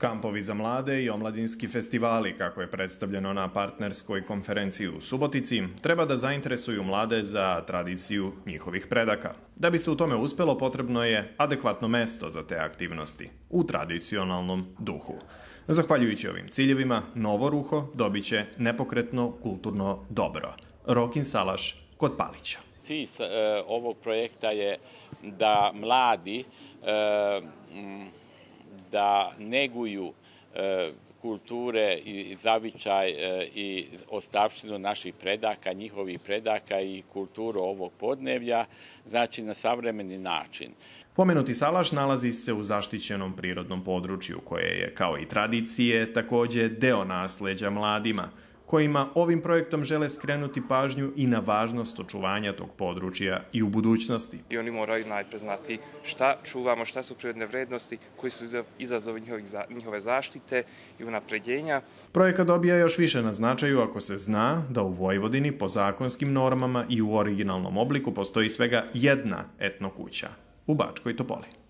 Kampovi za mlade i omladinski festivali, kako je predstavljeno na partnerskoj konferenciji u Subotici, treba da zainteresuju mlade za tradiciju njihovih predaka. Da bi se u tome uspelo, potrebno je adekvatno mesto za te aktivnosti, u tradicionalnom duhu. Zahvaljujući ovim ciljevima, Novo Ruho dobit će nepokretno kulturno dobro. Rokin Salaš kod Palića. Cilj ovog projekta je da mladi da neguju kulture i zavičaj i ostavštinu naših predaka, njihovih predaka i kulturu ovog podneblja, znači na savremeni način. Pomenuti salaš nalazi se u zaštićenom prirodnom području koje je, kao i tradicije, takođe deo nasleđa mladima, kojima ovim projektom žele skrenuti pažnju i na važnost očuvanja tog područja i u budućnosti. I oni moraju najpre znati šta čuvamo, šta su prirodne vrednosti, koji su izazovi njihove zaštite i unapređenja. Projekat dobija još više na značaju ako se zna da u Vojvodini po zakonskim normama i u originalnom obliku postoji svega jedna etno kuća u Bačkoj Topoli.